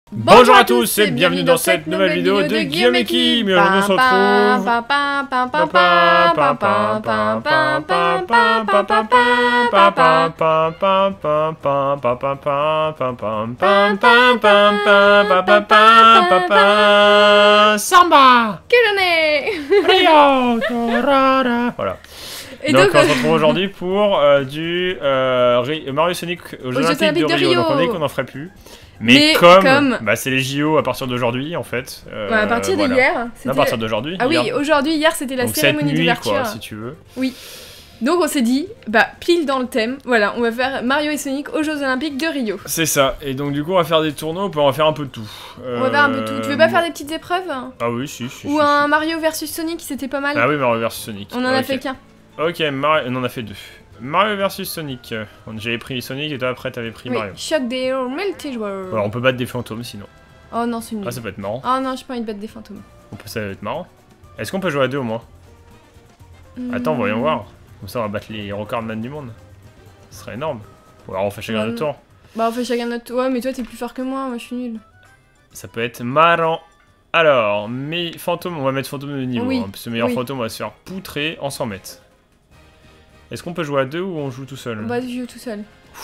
Bonjour à tous et bienvenue dans cette nouvelle vidéo de Guillaume et Kim. Mais aujourd'hui on se retrouve. Samba. Voilà. Et donc on se retrouve aujourd'hui pour du Mario Sonic aux Jeux Olympiques de Rio. Donc on dit qu'on n'en ferait plus. Mais comme... Bah, c'est les JO à partir d'aujourd'hui en fait. À partir d'hier. À partir d'aujourd'hui. Ah oui, aujourd'hui, hier c'était la cérémonie d'ouverture. Quoi, si tu veux. Oui. Donc on s'est dit, bah pile dans le thème, voilà, on va faire Mario et Sonic aux Jeux Olympiques de Rio. C'est ça, et donc du coup on va faire des tournois, on va faire un peu de tout. On va faire un peu de tout. Tu veux pas faire des petites épreuves? Ah oui, si. Ou un Mario versus Sonic, c'était pas mal. Ah oui, Mario versus Sonic. On en a fait qu'un. Ok, on en a fait deux. Mario versus Sonic. J'avais pris Sonic et toi après t'avais pris Mario. Shock des multijoueurs. Alors on peut battre des fantômes sinon. Oh non, c'est nul. Ah ça peut être marrant. Oh non, j'ai pas envie de battre des fantômes. Ça va être marrant. Est-ce qu'on peut jouer à deux au moins? Attends, voyons voir. Comme ça on va battre les recordman du monde. Ce serait énorme. Ou alors on fait chacun notre tour. Bah on fait chacun notre tour. Ouais mais toi t'es plus fort que moi je suis nul. Ça peut être marrant. Alors, mes fantômes, on va mettre fantôme de niveau. Oui. Hein, parce que meilleur fantôme on va se faire poutrer en 100 mètres. Est-ce qu'on peut jouer à deux ou on joue tout seul? Bah tu joues tout seul.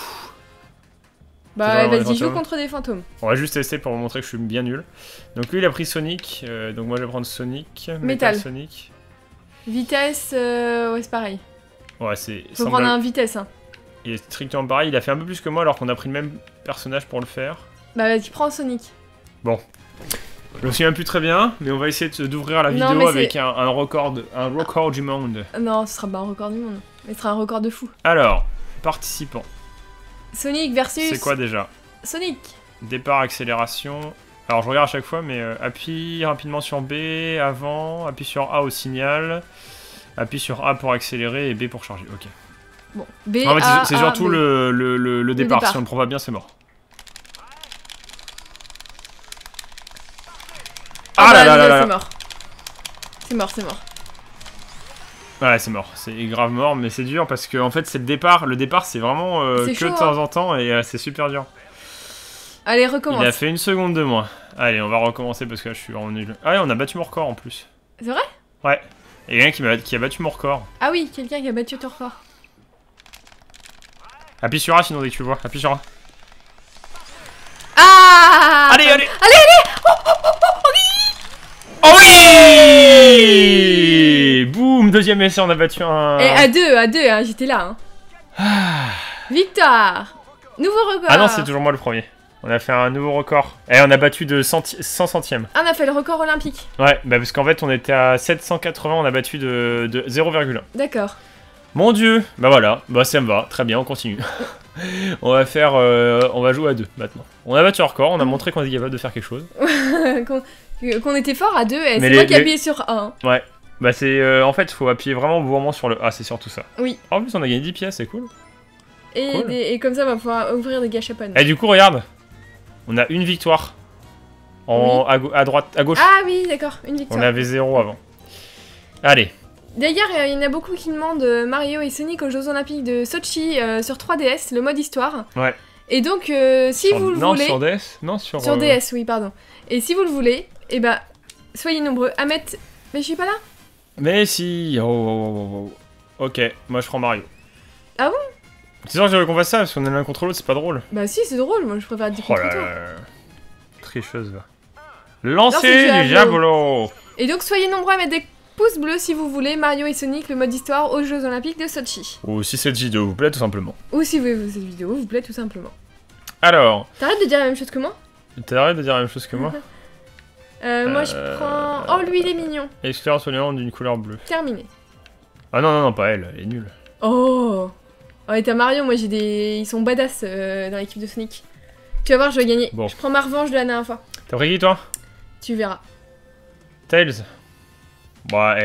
Bah vas-y, joue contre des fantômes. On va juste tester pour vous montrer que je suis bien nul. Donc lui il a pris Sonic, donc moi je vais prendre Sonic. Métal. Sonic. Vitesse, ouais c'est pareil. Ouais c'est... Faut prendre un vitesse hein. Il est strictement pareil, il a fait un peu plus que moi alors qu'on a pris le même personnage pour le faire. Bah vas-y, prends Sonic. Bon. Je me souviens plus très bien, mais on va essayer d'ouvrir la vidéo avec un record du monde. Non, ce sera pas un record du monde, mais ce sera un record de fou. Alors, participants. Sonic versus... C'est quoi déjà? Sonic. Départ, accélération. Alors je regarde à chaque fois, mais appuie rapidement sur B avant, appuie sur A au signal, appuie sur A pour accélérer et B pour charger. Ok. Bon, B, en fait, A, c'est surtout le départ. Si on ne le prend pas bien, c'est mort. Ah là là là, c'est mort. C'est mort, c'est mort. Ouais, c'est mort. C'est grave mort, mais c'est dur parce que en fait, c'est le départ. Le départ, c'est vraiment que chaud, de temps en temps et c'est super dur. Allez, recommence. Il a fait une seconde de moins. Allez, on va recommencer parce que là, je suis vraiment nul. Ah ouais, on a battu mon record en plus. C'est vrai? Ouais. Il y a quelqu'un qui a battu mon record. Ah oui, quelqu'un qui a battu ton record. Appuie sur A sinon dès que tu vois. Appuie sur A. Ah! Allez, allez! Allez! Oh oui! Boum! Deuxième essai, on a battu un... Et à deux, hein, j'étais là. Hein. Victoire! Nouveau record! Ah non, c'est toujours moi le premier. On a fait un nouveau record. Et on a battu de 100 centièmes. Ah, on a fait le record olympique. Ouais, bah parce qu'en fait, on était à 780, on a battu de 0,1. D'accord. Mon dieu! Bah voilà, bah ça me va. Très bien, on continue. On va faire... on va jouer à deux, maintenant. On a battu un record, on a montré qu'on était capable de faire quelque chose. Qu'on était fort à deux, et c'est moi qui ai appuyé sur A. Hein. Ouais. Bah c'est... en fait, il faut appuyer vraiment au bon moment sur le A, c'est surtout ça. Oui. En plus, on a gagné 10 pièces, c'est cool. Et, cool. Et comme ça, on va pouvoir ouvrir des gâchapones. Et du coup, regarde. On a une victoire. À droite, à gauche. Ah oui, d'accord, une victoire. On avait 0 avant. Allez. D'ailleurs, il y en a beaucoup qui demandent Mario et Sonic aux Jeux Olympiques de Sochi sur 3DS, le mode histoire. Ouais. Et donc, si vous le voulez... Non, sur DS. Non, sur DS, oui, pardon. Et si vous le voulez, eh ben, soyez nombreux à mettre... Mais je suis pas là. Mais si. Oh. Ok, moi je prends Mario. Ah bon? C'est sûr que j'avais qu'on fasse ça, parce qu'on est l'un contre l'autre, c'est pas drôle. Bah si, c'est drôle, moi je préfère dire contre toi. Tricheuse, va. Lancer du Diablo. Et donc, soyez nombreux à mettre des pouces bleus si vous voulez Mario et Sonic, le mode histoire, aux Jeux Olympiques de Sochi. Ou si cette vidéo vous plaît, tout simplement. Ou si cette vidéo vous plaît, tout simplement. Alors... T'arrêtes de dire la même chose que moi? T'arrêtes de dire la même chose que moi? Moi je prends... Oh, lui il est mignon. Exclure soignant d'une couleur bleue. Terminé. Ah non, pas elle est nulle. Oh. Oh, et t'as Mario, moi j'ai des... Ils sont badass dans l'équipe de Sonic. Tu vas voir, je vais gagner. Bon. Je prends ma revanche de la dernière fois. T'as pris qui, toi? Tu verras. Tails. Bah,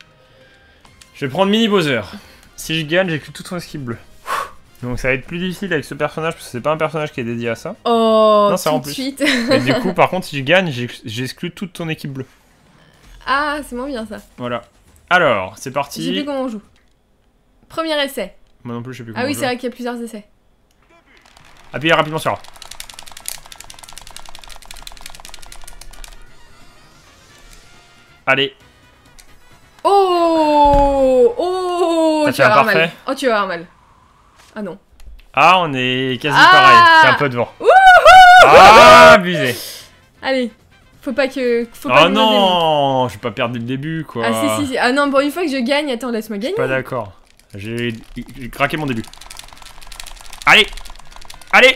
je vais prendre Mini Bowser. Si je gagne, j'ai que tout son esquive bleu. Donc ça va être plus difficile avec ce personnage, parce que c'est pas un personnage qui est dédié à ça. Oh, non, ça tout en de plus. suite. Mais du coup, par contre, si je gagne, j'exclus toute ton équipe bleue. Ah, c'est moins bien ça. Voilà. Alors, c'est parti. Je sais plus comment on joue. Premier essai. Moi non plus, je sais plus comment on joue. Ah oui, c'est vrai qu'il y a plusieurs essais. Appuyez rapidement sur A. Allez. Oh. Oh. Tu vas avoir mal. Oh, tu vas avoir mal. Ah non. Ah, on est quasi pareil. C'est un peu devant. Ah, abusé. Allez. Faut pas que... oh non, je vais pas perdre dès le début, quoi. Ah si. Ah non, bon, une fois que je gagne, attends, laisse-moi gagner. Pas d'accord. J'ai craqué mon début. Allez. Allez.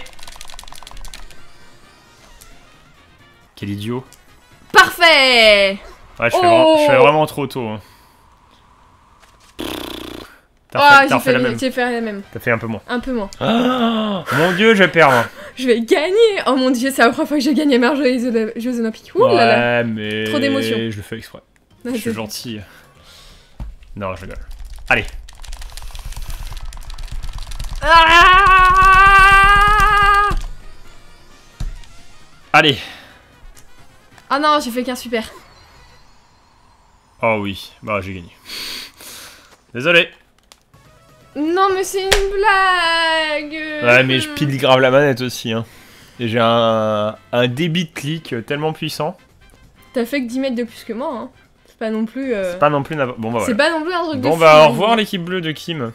Quel idiot. Parfait. Ouais, je fais vraiment trop tôt. Hein. J'ai fait la même. T'as fait un peu moins. Un peu moins. Oh, mon dieu, je vais perdre. Je vais gagner. Oh mon dieu, c'est la première fois que j'ai gagné mes Jeux Olympiques. Ouh là là. Mais... trop d'émotions. Je le fais exprès. Je suis gentil. Non, je rigole. Allez. Allez. Ah non, j'ai fait qu'un super. Oh oui, bah j'ai gagné. Désolé. Non mais c'est une blague. Ouais mais je pile grave la manette aussi hein. Et j'ai un débit de clic tellement puissant. T'as fait que 10 mètres de plus que moi hein. C'est pas non plus... C'est pas non plus... Bon bah c'est pas non plus un truc de bon bah au revoir l'équipe bleue de Kim.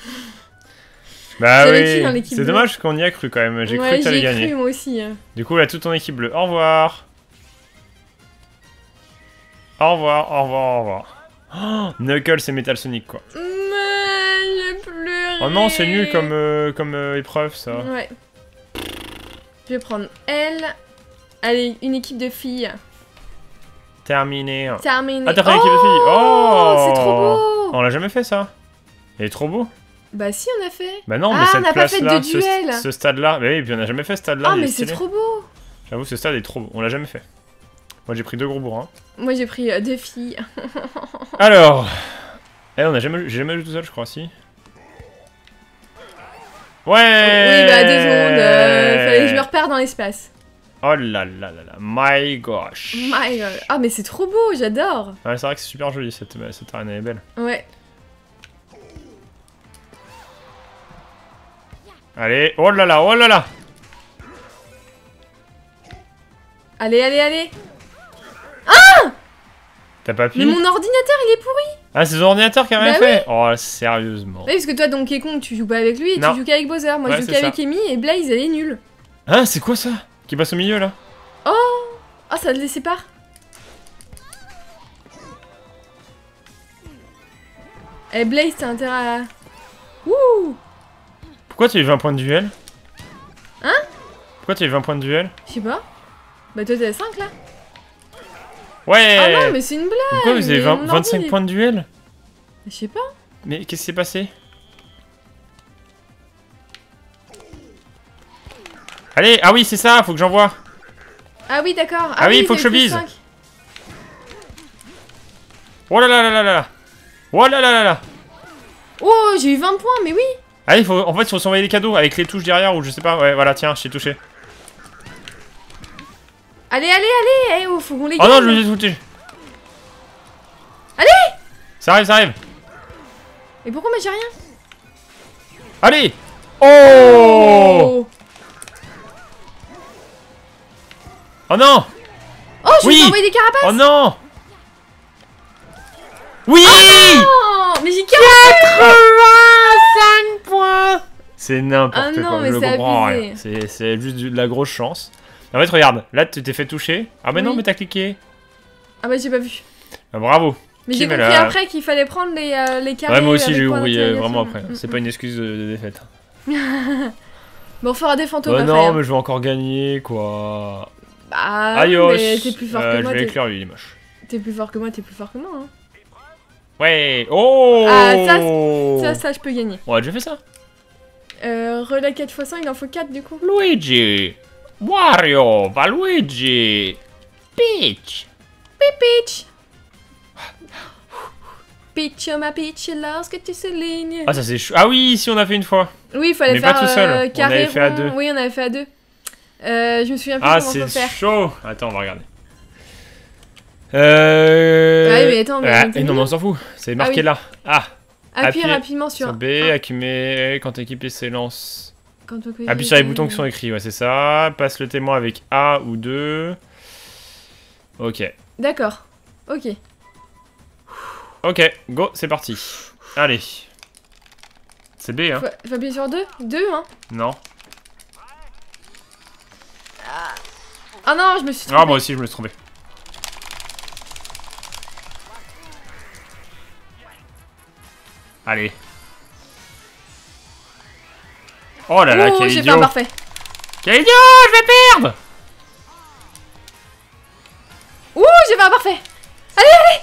Bah oui, c'est dommage qu'on y a cru quand même, j'ai cru que t'allais gagner. Cru moi aussi. Du coup là toute ton équipe bleue, au revoir. Au revoir, au revoir, au revoir. Oh, Knuckles et Metal Sonic quoi. J'ai pleuré. Oh non c'est nul comme épreuve ça. Ouais. Je vais prendre elle. Allez, une équipe de filles. Terminé. Ah t'as fait une équipe de filles. Oh c'est trop beau. On l'a jamais fait ça. Il est trop beau. Bah si on a fait. Bah non mais cette place là, ce stade là. Bah oui puis on a jamais fait ce stade là. Ah mais c'est trop beau. J'avoue ce stade est trop beau, on l'a jamais fait. Moi j'ai pris 2 gros bourrins. Moi j'ai pris 2 filles. Alors. J'ai jamais joué tout seul je crois si. Ouais. Oui bah 2 secondes, fallait que je me repère dans l'espace. Oh là là là là, my gosh. My god. Ah mais c'est trop beau, j'adore. Ouais c'est vrai que c'est super joli cette arène elle est belle. Ouais. Allez, oh là là, oh là là. Allez, allez, allez. Ah! T'as pas pu? Mais mon ordinateur il est pourri. Ah c'est ton ordinateur qui a rien fait? Oui. Oh sérieusement. Oui parce que toi Donkey Kong tu joues pas avec lui et tu joues qu'avec Bowser. Moi je joue qu'avec Amy et Blaze elle est nulle. Hein c'est quoi ça? Qui passe au milieu là? Oh! Ah ça les sépare. Eh Blaze t'as intérêt à... Wouh! Pourquoi tu as eu 20 points de duel? Hein? Pourquoi tu as eu 20 points de duel? Je sais pas. Bah toi t'as 5 là? Ouais! Ah non mais c'est une blague! Pourquoi vous avez 25 points de duel? Je sais pas. Mais qu'est-ce qui s'est passé? Allez! Ah oui c'est ça, faut que j'envoie! Ah oui d'accord. Ah oui, faut que je bise! Oh là là là là là! Oh là là là là! Oh j'ai eu 20 points mais oui! Ah, en fait, il faut s'envoyer des cadeaux avec les touches derrière ou je sais pas. Ouais, voilà, tiens, je t'ai touché. Allez, allez, allez! Eh, oh, faut qu'on les gagne. Oh non, je me suis touché. Allez! Ça arrive, ça arrive. Et pourquoi moi j'ai rien? Allez! Oh! Oh non! Oh, je vais t'envoyer des carapaces! Oh non! Oui! Oh non! Mais j'ai 85 points! C'est n'importe quoi, mais je comprends rien. C'est juste de la grosse chance. En fait, regarde, là tu t'es fait toucher. Ah, mais non, mais t'as cliqué. Ah, bah j'ai pas vu. Ah, bravo. Mais j'ai compris après qu'il fallait prendre les carrés. Ouais, moi aussi j'ai oublié vraiment après. C'est pas une excuse de défaite. Bon, on fera des fantômes après. Non, mais je vais encore gagner quoi. Bah, mais t'es plus fort que moi. Je vais éclairer, lui, il est moche. T'es plus fort que moi, t'es plus fort que moi. Hein. Ouais. Oh! Ah, ça, je peux gagner. On a déjà fait ça. Relais 4x100, il en faut 4 du coup. Luigi! Wario! Valuigi! Peach! Peach! Peach, oh ma Peach, lorsque tu soulignes. Ah, ça c'est chou. Ah oui, si on a fait une fois. Oui, il fallait faire pas tout seul. Carré, on avait fait à 2. Oui, on avait fait à 2. Je me souviens plus comment faut faire. Ah, c'est chaud. Attends, on va regarder. Ouais, mais attends, mais non, mais on s'en fout. C'est marqué là. Ah. Appuie rapidement sur B, accumer quand équipé s'élance. Appuie sur les boutons qui sont écrits, ouais, c'est ça. Passe le témoin avec A ou 2. Ok. D'accord. Ok. Ok, go, c'est parti. Allez. C'est B, hein. Faut appuyer sur 2 2, hein. Non. Ah non, je me suis trompé. Ah, moi aussi, je me suis trompé. Allez. Oh là là, quel idiot. J'ai fait un parfait. Quel idiot, je vais perdre. Ouh, j'ai fait un parfait. Allez, allez.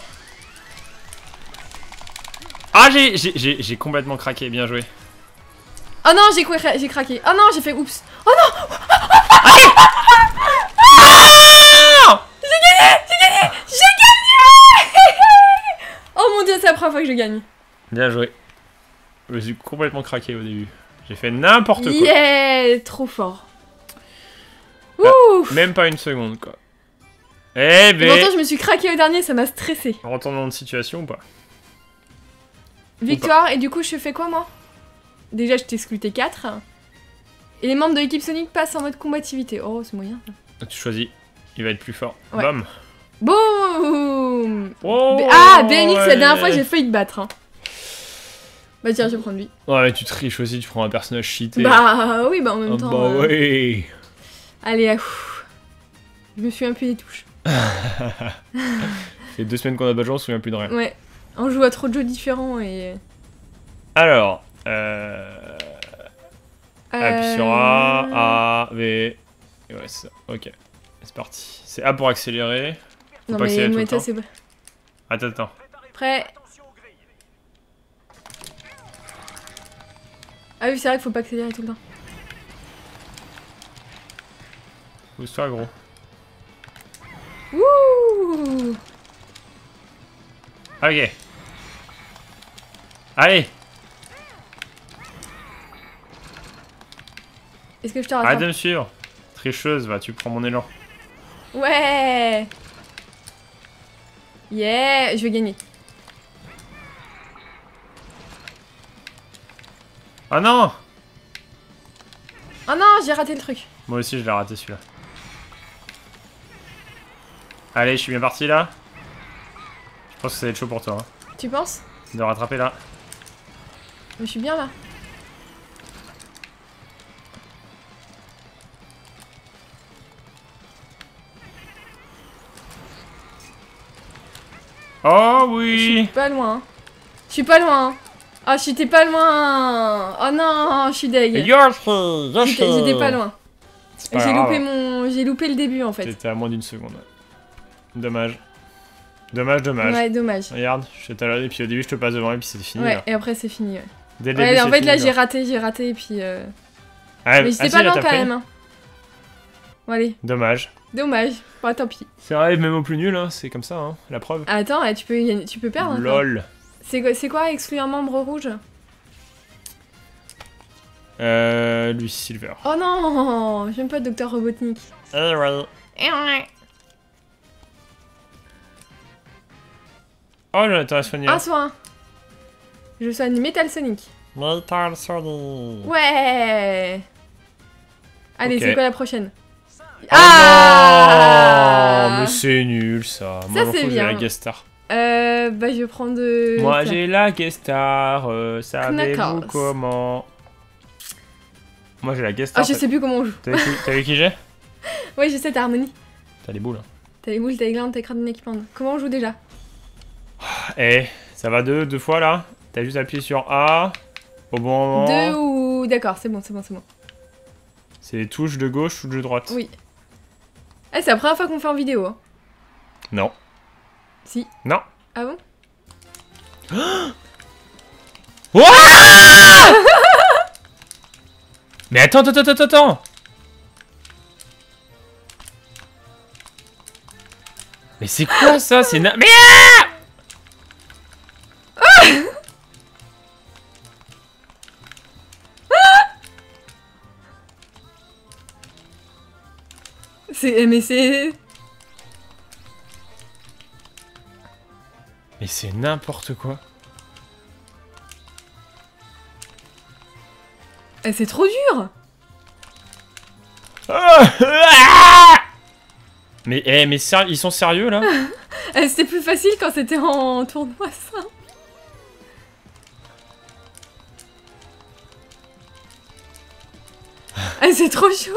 Ah, j'ai complètement craqué, bien joué. Oh non, j'ai craqué. Oh non, j'ai fait oups. Oh non. J'ai gagné. Oh mon dieu, c'est la première fois que je gagne. Bien joué. Je me suis complètement craqué au début. J'ai fait n'importe quoi. Yeah, trop fort. Ouh. Même pas une seconde, quoi. Eh ben... Et pourtant, je me suis craqué au dernier, ça m'a stressé. Retournons de situation ou pas? Victoire, et du coup, je fais quoi, moi? Déjà, je t'exclus tes 4. Et les membres de l'équipe Sonic passent en mode combativité. Oh, c'est moyen. Tu choisis. Il va être plus fort. Ouais. Bam. Boum. Oh, ah, BMX, la dernière fois, j'ai failli te battre. Hein. Bah tiens, je vais prendre lui. Ouais, mais tu triches aussi, tu prends un personnage cheaté. Bah oui, bah en même temps. Bah oui. Allez, je me souviens plus des touches. Ça fait 2 semaines qu'on a pas joué, on se souvient plus de rien. Ouais, on joue à trop de jeux différents et... Alors, appuie sur A, V, et ouais, c'est ça. Ok, c'est parti. C'est A pour accélérer. Faut non pas accélérer tout le toi temps. c'est... Attends. Prêt. Ah oui, c'est vrai qu'il faut pas accélérer tout le temps. Pousse-toi, gros. Wouh. Ok. Allez. Est-ce que je te rattrape? Arrête de me suivre. Tricheuse, va, tu prends mon élan. Ouais. Yeah, je vais gagner. Oh non. Oh non, j'ai raté le truc. Moi aussi, je l'ai raté celui-là. Allez, je suis bien parti là. Je pense que ça va être chaud pour toi. Hein. Tu penses? De rattraper là. Je suis bien là. Oh Je oui. suis pas loin. Je suis pas loin. Oh, j'étais pas loin. Oh non, je suis deg. J'étais pas loin. J'ai loupé le début en fait. J'étais à moins d'une seconde. Dommage. Dommage. Ouais, dommage. Regarde, je te et puis au début je te passe devant et puis c'était fini. Ouais, là. et après c'est fini. Ouais. Dès le début, en fait fini, là j'ai raté et puis. Mais j'étais pas loin quand même. Hein. Bon, allez. Dommage. Bon, tant pis. C'est vrai, même au plus nul, hein, c'est comme ça, hein, la preuve. Attends, tu peux perdre. LOL. C'est quoi exclure un membre rouge? Lui, Silver. Oh non, j'aime pas Dr Robotnik. Eh ouais. Oh, j'en ai soigné. Un soin. Je soigne Metal Sonic. Metal Sonic. Ouais. Allez, okay. C'est quoi la prochaine? Oh non, mais c'est nul ça. Moi, c'est bien. J'ai la guest star. Bah je prends de... Moi j'ai la guest star, savez-vous comment? Moi j'ai la guest star. Ah, je sais plus comment on joue. T'as vu qui j'ai? Ouais, je sais, t'as Harmonie. T'as les boules. Hein. T'as les boules, t'as les glandes, t'as crâne équipement. Comment on joue déjà? Eh, ça va deux fois là. T'as juste appuyé sur A au bon moment. 2 ou... D'accord, c'est bon. C'est les touches de gauche ou de droite? Oui. Eh, c'est la première fois qu'on fait en vidéo. Hein. Non. Si. Non. Ah bon? Mais attends. Mais c'est quoi ça? C'est mais Mais c'est n'importe quoi. C'est trop dur. Mais ils sont sérieux là? C'était plus facile quand c'était en tournoi, ça. C'est trop chaud.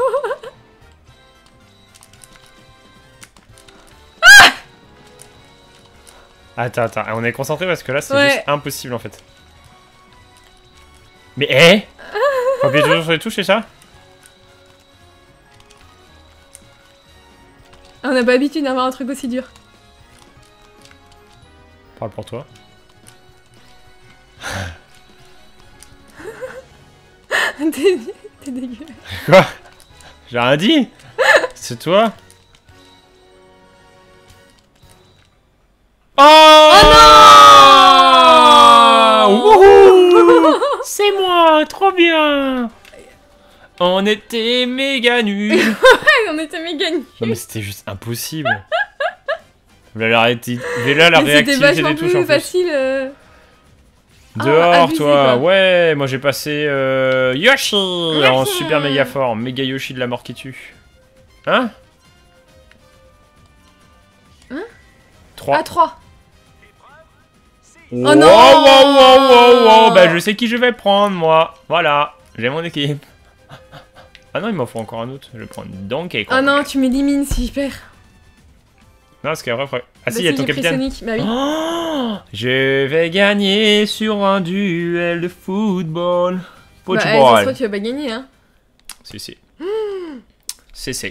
Attends, on est concentré parce que là c'est juste impossible en fait. Mais faut appuyer toujours sur les touches, c'est ça? On n'a pas l'habitude d'avoir un truc aussi dur. Parle pour toi. T'es dégueulasse. Quoi? J'ai rien dit. C'est toi? Oh non! C'est moi, trop bien. On était méga nuls. Ouais, on était méga nuls. Non mais c'était juste impossible. Là la réactivité des touches en plus. C'était vachement plus facile. Dehors, abusé, toi. Quoi. Ouais, moi j'ai passé Yoshi en super méga fort. Méga Yoshi de la mort qui tue. Hein? 3. Ah, 3. Oh non! Wow. Bah je sais qui je vais prendre, moi. Voilà, j'ai mon équipe. Ah non, il m'en faut encore un autre. Je vais prendre Donkey Kong. Oh non, tu m'élimines si je perds. Non, parce qu'après... Ah si, il y a ton capitaine. Sonic. Bah oui. Oh, je vais gagner sur un duel de football. Football. Bah, tu vas pas gagner, hein. Si. C'est.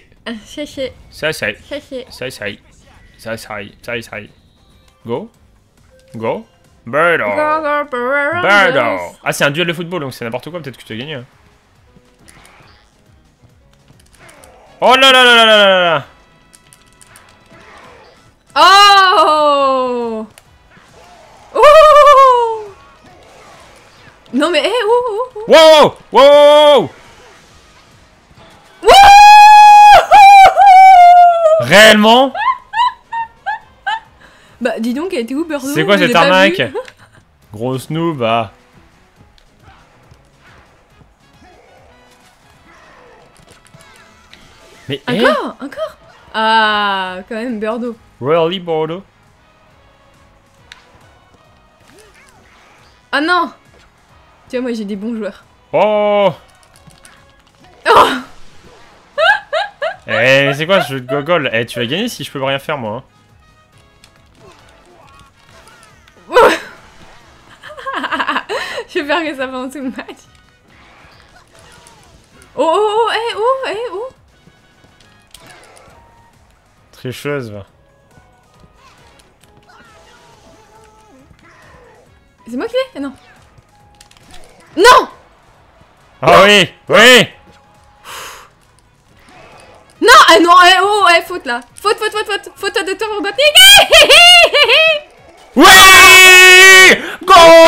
Ça. Go. Birdo. Ah, c'est un duel de football, donc c'est n'importe quoi, peut-être que tu as gagné. Hein. Oh là là. Oh! Non mais Wow! Réellement? Bah dis donc, elle était où, Birdo? C'est quoi cette arnaque? Grosse noob, ah. Mais encore? Ah, quand même, Birdo. Really, Bordeaux? Ah non! Tu vois, moi j'ai des bons joueurs. Oh! Eh, c'est quoi ce jeu de gogol? Eh, tu vas gagner si je peux rien faire, moi. Je vais faire que ça pendant tout le match. Oh! Tricheuse, va. C'est moi qui l'ai? Non. Non! Ah oui! Non! Non! Faute là! Faute de toi pour battre. Oui! Goal!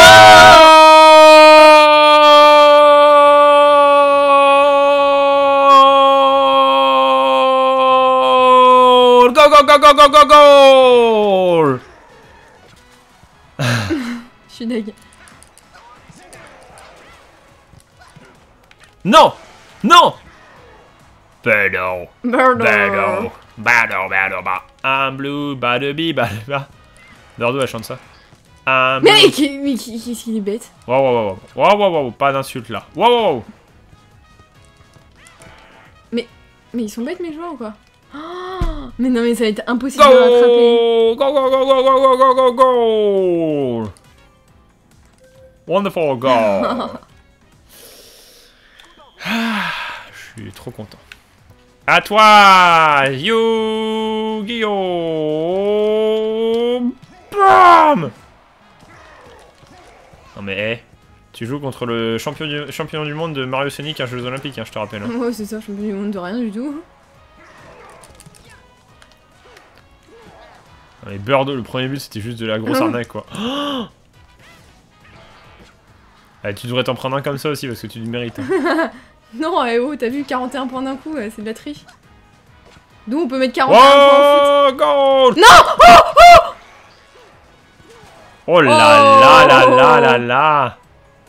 Goal! Je suis deg. Non! Birdo. I'm blue, badabi, badaba. Birdo, elle chante ça. Mais qu'est-ce qu'il est bête? Wow, pas d'insulte là. Wow. Mais ils sont bêtes mes joueurs ou quoi? Oh, mais non, mais ça va être impossible de rattraper. Go! Wonderful goal. Je suis trop content. À toi, Yu-Gi-Oh! Bam! Non mais, tu joues contre le champion du monde de Mario Sonic à Jeux Olympiques, hein, je te rappelle. Hein. Ouais, c'est ça, champion du monde de rien du tout. Non mais Birdo, le premier but, c'était juste de la grosse arnaque, quoi. Oh, allez, tu devrais t'en prendre un comme ça aussi, parce que tu le mérites. Hein. Non, t'as vu 41 points d'un coup, c'est de la triche. D'où on peut mettre 41 points en foot. Goal! Non! Oh là là!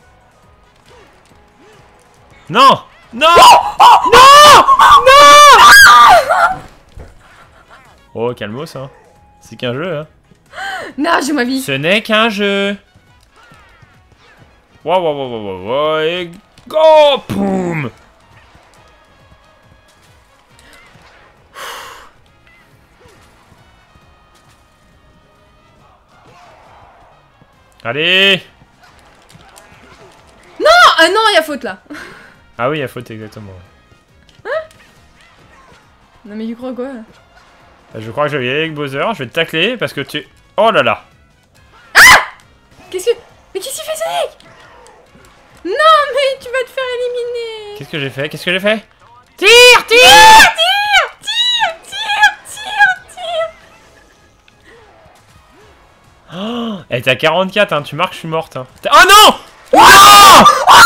Non! Oh, calmos, hein. C'est qu'un jeu, hein. Non, j'ai ma vie. Ce n'est qu'un jeu. Waouh, et go. Boum. Allez. Non. Ah non, il y a faute là. Ah oui, il y a faute exactement. Hein? Non mais tu crois quoi? Je crois que je vais y aller avec Bowser, je vais te tacler parce que tu... Oh là là. Ah! Qu'est-ce que... Mais qu'est-ce qu'il fait Sonic? Non mais tu vas te faire éliminer. Qu'est-ce que j'ai fait? Qu'est-ce que j'ai fait? Tire! Tire! Oh, elle était à 44, hein, tu marques, je suis morte. Hein. Oh non! Oh non!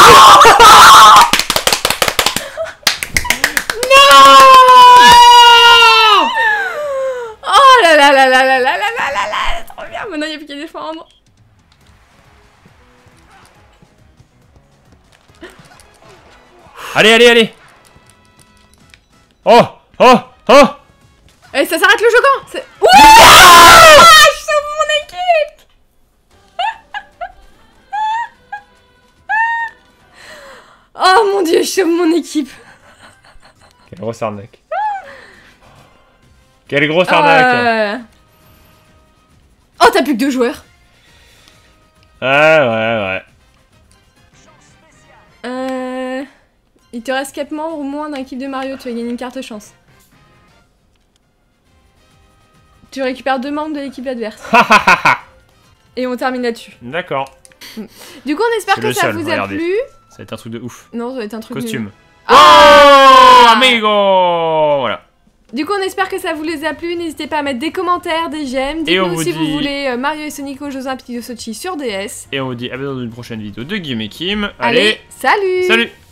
Oh là là là là là là là là là là, trop bien, maintenant il n'y a plus qu'à défendre. Allez, allez, allez. Oh, oh, oh. Et ça s'arrête le jeu quand? Je sauve mon équipe. Oh mon dieu, je sauve mon équipe. Quelle grosse arnaque. Quelle grosse arnaque. Oh, t'as plus que 2 joueurs. Ouais. Il te reste 4 membres ou moins dans l'équipe de Mario, tu vas gagner une carte chance. Tu récupères 2 membres de l'équipe adverse. Et on termine là-dessus. D'accord. Du coup, on espère que ça vous a plu. Ça va être un truc de ouf. Non, ça va être un truc costume. Nul. Oh, amigo. Voilà. Du coup, on espère que ça vous les a plu. N'hésitez pas à mettre des commentaires, des j'aime. Dites-nous si vous voulez Mario et Sonic aux Jeux Olympiques de Sochi sur DS. Et on vous dit à bientôt dans une prochaine vidéo de Guillaume et Kim. Allez, salut! Salut!